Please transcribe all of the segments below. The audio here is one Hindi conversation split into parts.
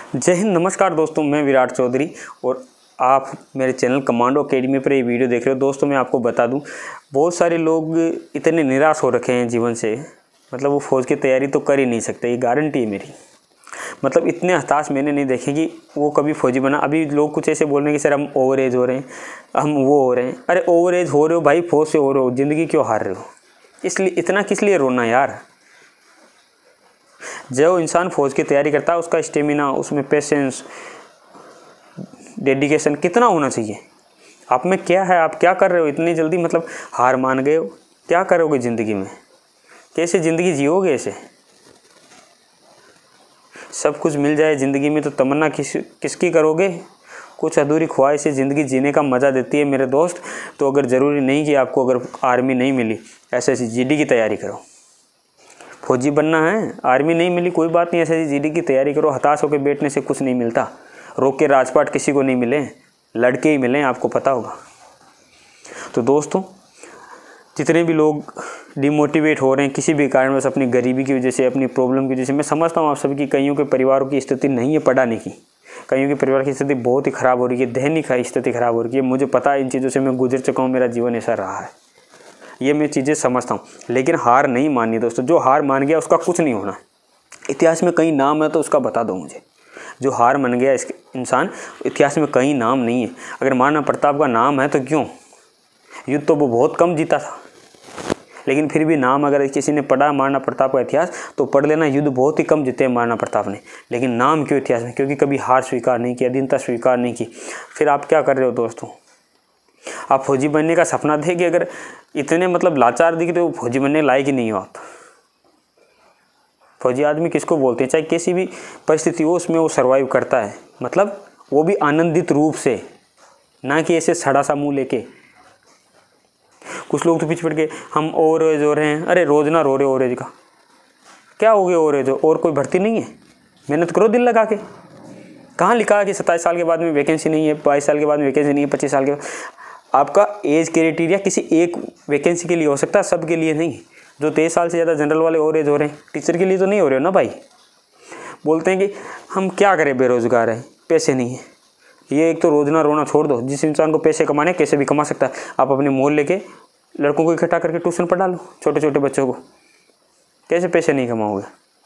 जय हिंद। नमस्कार दोस्तों, मैं विराट चौधरी और आप मेरे चैनल कमांडो एकेडमी पर ये वीडियो देख रहे हो। दोस्तों मैं आपको बता दूं, बहुत सारे लोग इतने निराश हो रखे हैं जीवन से, मतलब वो फ़ौज की तैयारी तो कर ही नहीं सकते, ये गारंटी है मेरी। मतलब इतने हताश मैंने नहीं देखे कि वो कभी फौजी बना। अभी लोग कुछ ऐसे बोल रहे हैं कि सर हम ओवर एज हो रहे हैं, हम वो हो रहे हैं। अरे ओवर एज हो रहे हो भाई, फौज से हो रहे हो, ज़िंदगी क्यों हार रहे हो? इसलिए इतना किस लिए रोना यार। जो इंसान फौज की तैयारी करता है उसका स्टेमिना, उसमें पेशेंस, डेडिकेशन कितना होना चाहिए। आप में क्या है, आप क्या कर रहे हो इतनी जल्दी, मतलब हार मान गए हो? क्या करोगे ज़िंदगी में? कैसे ज़िंदगी जियोगे? ऐसे सब कुछ मिल जाए ज़िंदगी में तो तमन्ना किसकी करोगे? कुछ अधूरी ख्वाहिशें ज़िंदगी जीने का मज़ा देती है मेरे दोस्त। तो अगर ज़रूरी नहीं कि आपको अगर आर्मी नहीं मिली, SSC GD की तैयारी करो। फौजी बनना है, आर्मी नहीं मिली कोई बात नहीं, SSC GD की तैयारी करो। हताश होकर बैठने से कुछ नहीं मिलता। रोक के राजपाट किसी को नहीं मिले, लड़के ही मिले, आपको पता होगा। तो दोस्तों, जितने भी लोग डिमोटिवेट हो रहे हैं किसी भी कारण, बस अपनी गरीबी की वजह से, अपनी प्रॉब्लम की वजह से, मैं समझता हूँ आप सभी की, कईयों के परिवारों की स्थिति नहीं है पढ़ाने की, कईयों के परिवार की स्थिति बहुत ही ख़राब हो रही है, दयनीय स्थिति ख़राब हो रही है। मुझे पता है, इन चीज़ों से मैं गुजर चुका हूँ, मेरा जीवन ऐसा रहा है, ये मैं चीज़ें समझता हूँ। लेकिन हार नहीं माननी दोस्तों। जो हार मान गया उसका कुछ नहीं होना। इतिहास में कहीं नाम है तो उसका बता दो मुझे। जो हार मान गया इसके इंसान, इतिहास में कहीं नाम नहीं है। अगर महाराणा प्रताप का नाम है तो क्यों? युद्ध तो वो बहुत कम जीता था, लेकिन फिर भी नाम, अगर किसी ने पढ़ा महाराणा प्रताप का इतिहास तो पढ़ लेना, युद्ध बहुत ही कम जीते हैं महाराणा प्रताप ने। लेकिन नाम क्यों इतिहास में? क्योंकि कभी हार स्वीकार नहीं की, अधीनता स्वीकार नहीं की। फिर आप क्या कर रहे हो दोस्तों? आप फौजी बनने का सपना देखे, अगर इतने मतलब लाचार दिखे तो फौजी बनने लायक ही नहीं हो आप। फौजी आदमी किसको बोलते हैं? चाहे किसी भी परिस्थिति हो उसमें वो सर्वाइव करता है, मतलब वो भी आनंदित रूप से, ना कि ऐसे सड़ा सा मुंह लेके। कुछ लोग तो पीछे पड़ के हम ओवरेज हो रहे हैं। अरे रोज ना रो रहे ओवरेज का, क्या हो गया ओवरेज हो? और कोई भर्ती नहीं है? मेहनत करो दिल लगा के। कहाँ लिखा है कि 27 साल के बाद में वैकेंसी नहीं है, 22 साल के बाद में वैकेंसी नहीं है, 25 साल के बाद? आपका एज क्राइटेरिया किसी एक वैकेंसी के लिए हो सकता है, सब के लिए नहीं। जो 23 साल से ज़्यादा जनरल वाले ओवरेज हो रहे हैं, टीचर के लिए तो नहीं हो रहे हो ना भाई। बोलते हैं कि हम क्या करें, बेरोजगार हैं, पैसे नहीं है। ये एक तो रोज ना रोना छोड़ दो। जिस इंसान को पैसे कमाने, कैसे भी कमा सकता है। आप अपने मोहल्ले के लड़कों को इकट्ठा करके ट्यूशन पढ़ा लो, छोटे छोटे बच्चों को। कैसे पैसे नहीं कमाओगे?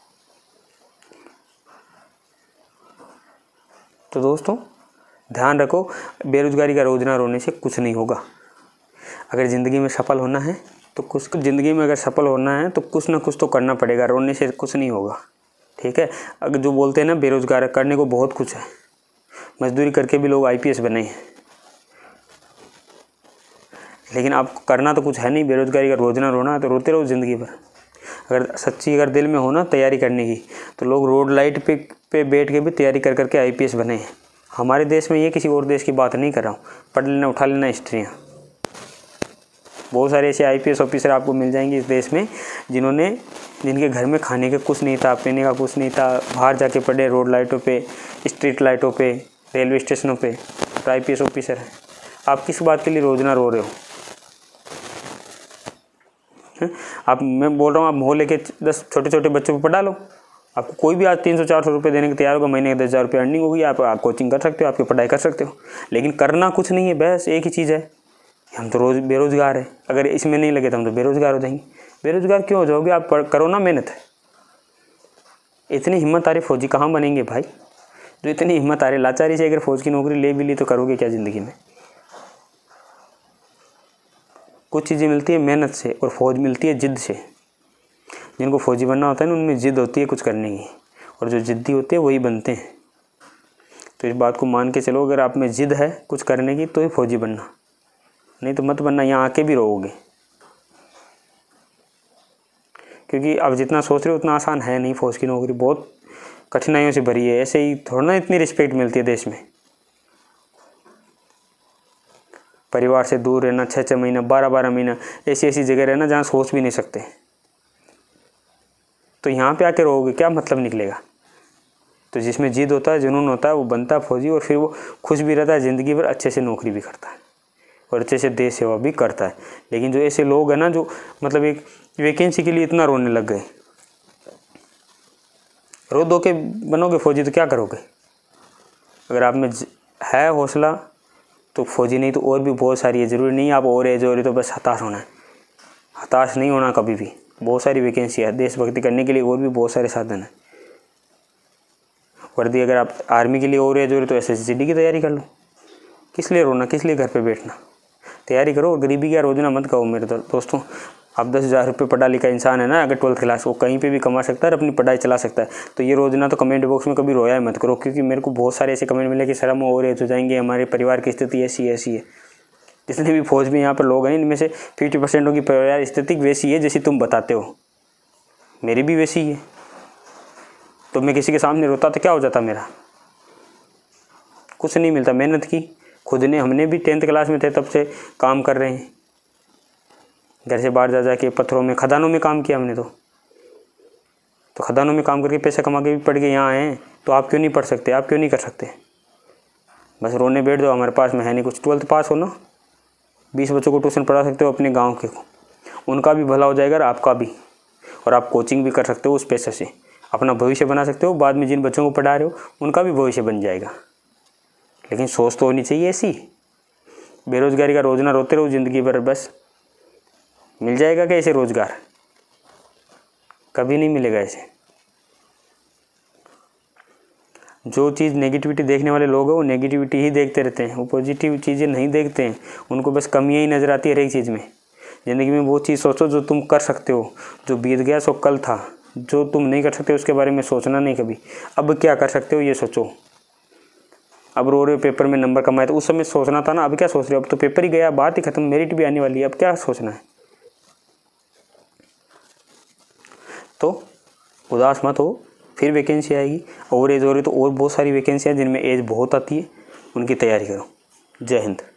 तो दोस्तों ध्यान रखो, बेरोजगारी का रोज ना रोने से कुछ नहीं होगा। अगर ज़िंदगी में सफल होना है तो कुछ ना कुछ तो करना पड़ेगा। रोने से कुछ नहीं होगा, ठीक है? अगर जो बोलते हैं ना बेरोजगार, करने को बहुत कुछ है। मजदूरी करके भी लोग IPS बने हैं, लेकिन आपको करना तो कुछ है नहीं। बेरोजगारी का रोज ना रोना, तो रोते रहो ज़िंदगी भर। अगर दिल में हो ना तैयारी करने की, तो लोग रोड लाइट पे बैठ के भी तैयारी कर करके IPS बने हैं। हमारे देश में, ये किसी और देश की बात नहीं कर रहा हूँ। पढ़ लेना, उठा लेना हिस्ट्रियाँ। बहुत सारे ऐसे IPS ऑफिसर आपको मिल जाएंगे इस देश में, जिनके घर में खाने का कुछ नहीं था, पीने का कुछ नहीं था, बाहर जाके पढ़े रोड लाइटों पे, स्ट्रीट लाइटों पे, रेलवे स्टेशनों पे, तो IPS ऑफिसर है। आप किस बात के लिए रोज ना रो रहे हो? मैं बोल रहा हूँ, आप मोहल्ले के 10 छोटे छोटे बच्चों को पढ़ा लो। आपको कोई भी आज 300-400 रुपये देने के तैयार होगा, महीने के 10,000 रुपये अर्निंग होगी, आप कोचिंग कर सकते हो, आपकी पढ़ाई कर सकते हो। लेकिन करना कुछ नहीं है। बस एक ही चीज़ है, हम तो रोज बेरोजगार है। अगर इसमें नहीं लगे तो हम तो बेरोजगार हो जाएंगे। बेरोजगार क्यों हो जाओगे? आप करो ना मेहनत। इतनी हिम्मत आ रही, फौजी कहाँ बनेंगे भाई? जो इतनी हिम्मत आ रही, लाचारी से अगर फौज की नौकरी ले भी ली तो करोगे क्या ज़िंदगी में? कुछ चीज़ें मिलती है मेहनत से, और फौज मिलती है जिद से। जिनको फौजी बनना होता है ना, उनमें जिद होती है कुछ करने की, और जो जिद्दी होते हैं वही बनते हैं। तो इस बात को मान के चलो, अगर आप में जिद है कुछ करने की तो ही फौजी बनना, नहीं तो मत बनना। यहाँ आके भी रोओगे, क्योंकि आप जितना सोच रहे हो उतना आसान है नहीं। फौज की नौकरी बहुत कठिनाइयों से भरी है। ऐसे ही थोड़ा ना इतनी रिस्पेक्ट मिलती है देश में। परिवार से दूर रहना, 6-6 महीना, 12-12 महीना, ऐसी जगह रहना जहाँ सोच भी नहीं सकते, तो यहाँ पे आके रोओगे, क्या मतलब निकलेगा? तो जिसमें जिद होता है, जुनून होता है, वो बनता है फौजी, और फिर वो खुश भी रहता है ज़िंदगी भर, अच्छे से नौकरी भी करता है और अच्छे से देश सेवा भी करता है। लेकिन जो ऐसे लोग हैं ना, जो मतलब एक वैकेंसी के लिए इतना रोने लग गए, रो धो के बनोगे फौजी तो क्या करोगे? अगर आप में है हौसला तो फौजी नहीं तो और भी बहुत सारी है। ज़रूरी नहीं आप और एज हो रही तो बस हताश होना है, हताश नहीं होना कभी भी। बहुत सारी वैकेंसी है देशभक्ति करने के लिए, और भी बहुत सारे साधन हैं। वर्दी अगर आप आर्मी के लिए और एज हो रही तो SSGD की तैयारी कर लो। किस लिए रोना, किस लिए घर पे बैठना, तैयारी करो। और गरीबी का रोजना मत कहो मेरे दोस्तों। आप 10,000 रुपये पढ़ा लिखा इंसान है ना, अगर 12th क्लास, वो कहीं पे भी कमा सकता है और अपनी पढ़ाई चला सकता है। तो ये रोजना तो कमेंट बॉक्स में कभी रोया मत करो, क्योंकि मेरे को बहुत सारे ऐसे कमेंट मिले कि सर हम और एज हो जाएंगे, हमारे परिवार की स्थिति ऐसी है। जितने भी फौज में यहाँ पर लोग हैं इनमें से 50% की परिवार स्थिति वैसी है जैसी तुम बताते हो, मेरी भी वैसी है। तो मैं किसी के सामने रोता तो क्या हो जाता मेरा, कुछ नहीं मिलता। मेहनत की खुद ने, हमने भी 10th क्लास में थे तब से काम कर रहे हैं, घर से बाहर जा के पत्थरों में, खदानों में काम किया हमने। तो खदानों में काम करके पैसा कमा के भी पढ़ के यहाँ आए हैं। तो आप क्यों नहीं पढ़ सकते, आप क्यों नहीं कर सकते? बस रोने बैठ जाओ, हमारे पास में है नहीं कुछ। 12th पास हो ना, 20 बच्चों को ट्यूशन पढ़ा सकते हो अपने गाँव के को, उनका भी भला हो जाएगा और आपका भी। और आप कोचिंग भी कर सकते हो, उस पैसे से अपना भविष्य बना सकते हो। बाद में जिन बच्चों को पढ़ा रहे हो उनका भी भविष्य बन जाएगा। लेकिन सोच तो होनी चाहिए ऐसी। बेरोजगारी का रोजना रोते रहो ज़िंदगी भर, बस मिल जाएगा क्या ऐसे रोजगार? कभी नहीं मिलेगा ऐसे। जो चीज़ नेगेटिविटी देखने वाले लोग हैं वो नेगेटिविटी ही देखते रहते हैं, वो पॉजिटिव चीज़ें नहीं देखते हैं। उनको बस कमियां ही नज़र आती है हर एक चीज़ में। ज़िंदगी में वो चीज़ सोचो जो तुम कर सकते हो। जो बीत गया सो कल था, जो तुम नहीं कर सकते उसके बारे में सोचना नहीं कभी। अब क्या कर सकते हो ये सोचो। अब रो रहे हो पेपर में नंबर कमाए, तो उस समय सोचना था ना, अब क्या सोच रहे हो? अब तो पेपर ही गया, बात ही खत्म, मेरिट भी आने वाली है, अब क्या सोचना है? तो उदास मत हो, फिर वैकेंसी आएगी। और एज हो रही तो और बहुत सारी वैकेंसी है जिनमें एज बहुत आती है, उनकी तैयारी करो। जय हिंद।